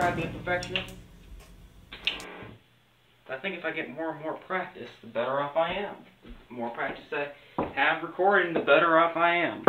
try being a perfectionist. I think if I get more and more practice, the better off I am. The more practice I have recording, the better off I am.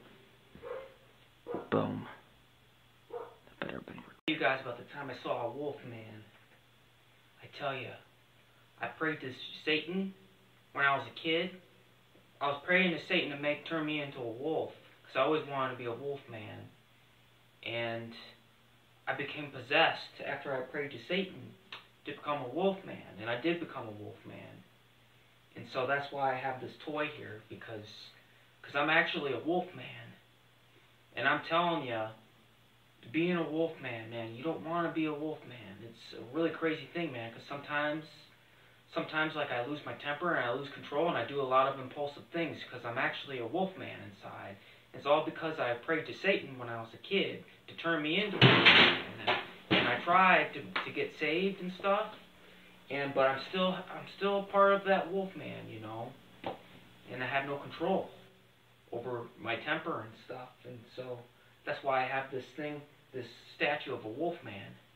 Boom. That better be. You guys about the time I saw a Wolfman. I tell you, I prayed to Satan when I was a kid. I was praying to Satan to turn me into a wolf, because I always wanted to be a Wolfman. And I became possessed after I prayed to Satan to become a Wolfman, and I did become a Wolfman. And so that's why I have this toy here, because I'm actually a Wolfman. And I'm telling you, being a Wolfman, man, you don't want to be a Wolfman. It's a really crazy thing, man, because sometimes like I lose my temper and I lose control and I do a lot of impulsive things because I'm actually a Wolfman inside. It's all because I prayed to Satan when I was a kid to turn me into a Wolfman. And I tried to get saved and stuff, but I'm still part of that Wolfman, you know. And I have no control over my temper and stuff. And so that's why I have this thing, this statue of a Wolfman.